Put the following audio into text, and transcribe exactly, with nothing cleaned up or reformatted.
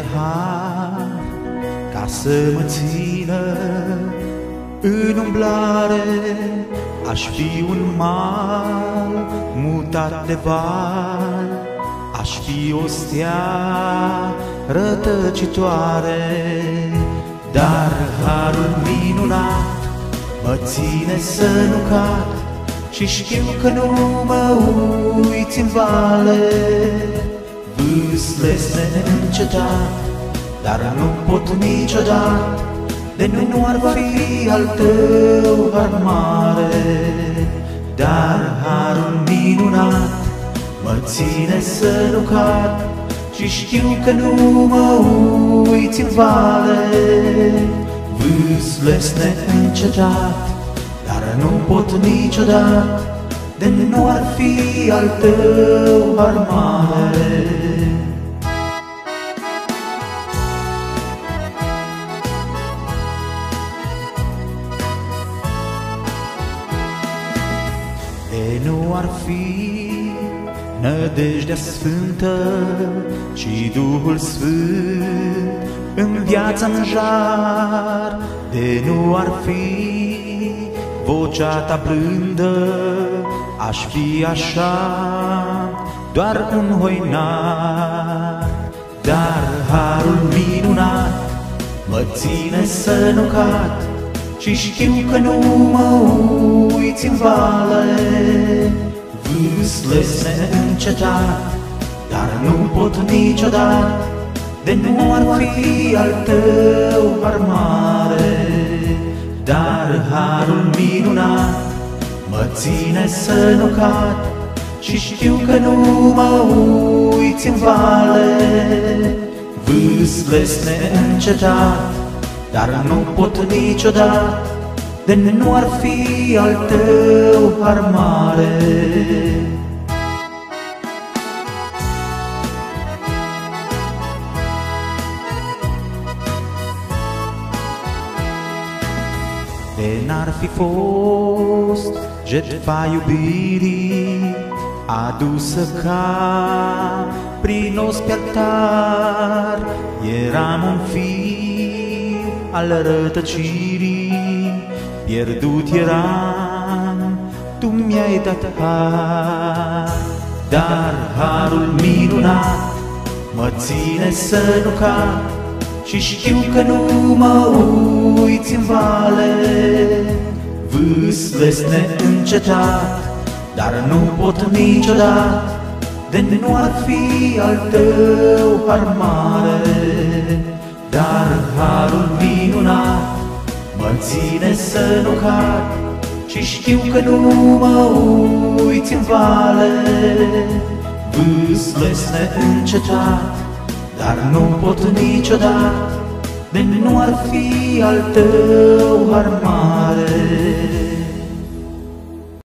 de har ca să mă țină în umblare. Aș fi un mal mutat de val, aș fi o stea rătăcitoare, dar harul minunat mă ține să nu cad și știu că nu mă uiți în vale. Vâslesc neîncetat, dar nu pot niciodată, de nu ar fi al tău har mare. Dar harul minunat mă ține să nu cad și știu că nu mă uiți în vale. Vâslesc neîncetat, dar nu pot niciodată, de nu ar fi al tău har mare. De nu ar fi nădejdea sfântă și Duhul Sfânt în viața-n jar, de nu ar fi vocea ta blândă, aș fi așa doar un hoinar. Dar harul minunat mă ține să nu cad și știu că nu mă uiți în vale. Vâslesc neîncetat, dar nu pot niciodată, de nu ar fi al tău har mare. Dar harul minunat mă ține să nu cad și știu că nu mă uiți în vale. Vâslesc neîncetat, dar nu pot niciodată, de nu ar fi al tău har mare. De n-ar fi fost jertfa iubirii adusă ca prin ospiatar, eram un fiu al rătăcirii, pierdut eram, tu mi-ai dat har. Dar harul minunat mă ține să nu cad și știu că nu mă uiți în vale. Vâslesc neîncetat, dar nu pot niciodată, de nu ar fi al tău har mare. Dar harul minunat mă ține să nu cad și știu că nu mă uiți în vale. Vâslesc neîncetat, dar nu pot niciodată, de nu ar fi al tău har mare.